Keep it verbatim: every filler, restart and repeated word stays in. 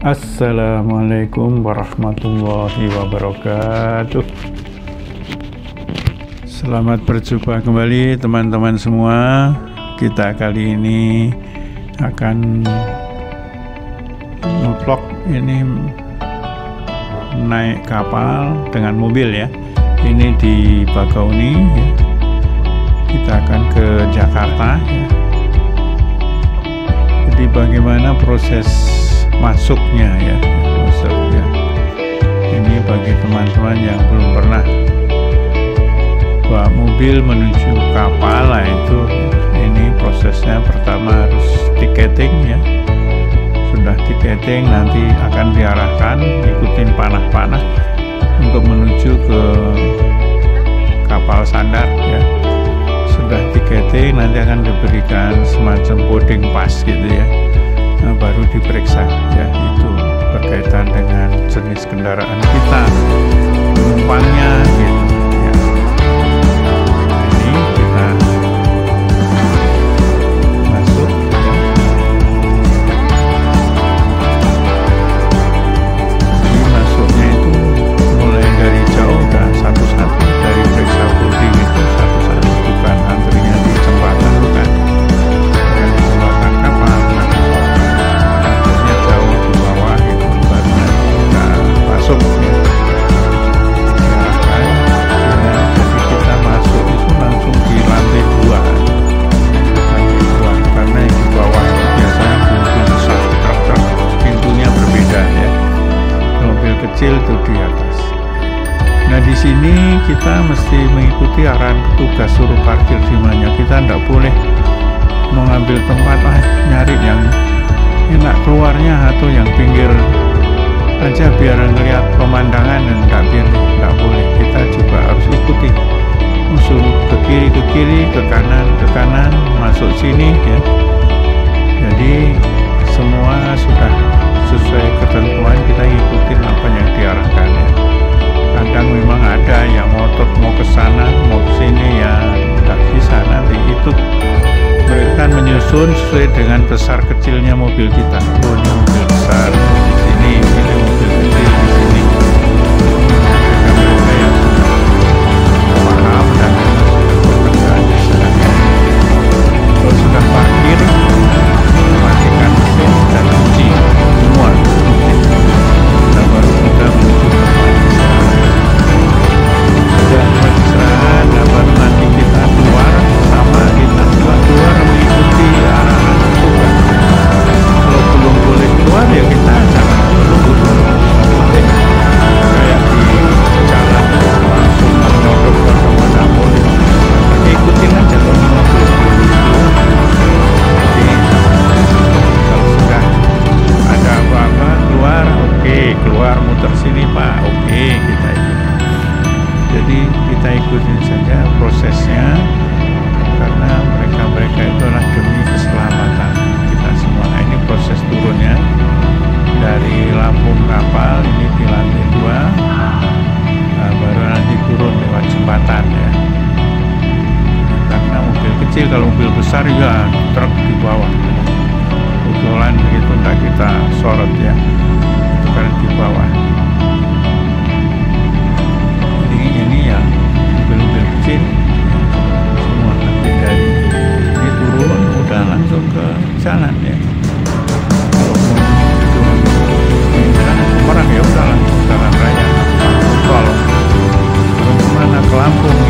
Assalamualaikum warahmatullahi wabarakatuh. Selamat berjumpa kembali teman-teman semua. Kita kali ini akan nge-vlog ini naik kapal dengan mobil ya. Ini di Bakauni ya. Kita akan ke Jakarta ya. Jadi bagaimana proses masuknya ya, masuknya. Ini bagi teman-teman yang belum pernah bawa mobil menuju kapal, lah itu ini prosesnya. Pertama harus tiketing ya. Sudah tiketing, nanti akan diarahkan ikutin panah-panah untuk menuju ke kapal sandar ya. Sudah tiketing, nanti akan diberikan semacam boarding pass gitu ya. Nah, baru diperiksa ya, itu berkaitan dengan jenis kendaraan kita, penumpangnya gitu ya. Ini kita masuk ya. Ini masuknya itu mulai dari jauh dan satu-satu, dari periksa boarding itu satu-satu, bukan antrinya di jembatan, bukan bukan di jembatan kapal. Masuk ya. Diarahkan ya, jadi kita masuk itu langsung di lantai dua, lantai dua karena yang di bawah itu biasanya mobil besar, truk-truk, pintunya berbeda ya. Mobil kecil itu di atas. Nah di sini kita mesti mengikuti arahan petugas suruh parkir di mana. Kita tidak boleh mengambil tempat ah, nyari yang enak keluarnya atau yang pinggir aja biar ngelihat pemandangan, dan nggak pilih, nggak boleh. Kita juga harus ikuti, suruh ke kiri ke kiri, ke kanan ke kanan, masuk sini ya. Jadi semua sudah sesuai ketentuan, kita ikutin apa yang diarahkan ya. Kadang memang ada yang ngotot mau ke sana mau ke sini ya, nggak bisa. Nanti itu mereka kan menyusun sesuai dengan besar kecilnya mobil kita. Oh ini mobil besar di sini, ini mobil kecil di sini. Mereka-mereka yang sudah paham dan pekerjaan silahkan. Kalau sudah parkir, matikan mesin dan kunci semua kunci. Kita baru kita menuju ke sudah istirahat, dan baru nanti kita keluar, sama kita setelah keluar mengikuti arahan petugas. Kalau belum boleh keluar ya kita jangan tunggu dulu, boleh kayak di jalan langsung menyodok ke mana boleh, ikutin aja kalau mobil dulu. Jadi kalau sudah ada apa-apa keluar, oke, keluar muter sini Pak, oke, kita ikuti. Jadi kita ikutin saja prosesnya, karena mereka-mereka itu adalah demi keselamatan kita semua. Nah, ini proses turunnya dari lambung kapal, ini di lantai dua, nah, baru nanti turun lewat jembatan ya. Karena mobil kecil, kalau mobil besar ya truk di bawah, utulan begitu, nggak kita sorot ya, itu karena di bawah. Jadi ini yang mobil-mobil kecil semua nanti dari ini turun udah langsung ke jalan ya. Kalau mau di sana orang ya udah langsung jalan raya, langsung tol. Kalau kemana ke Lampung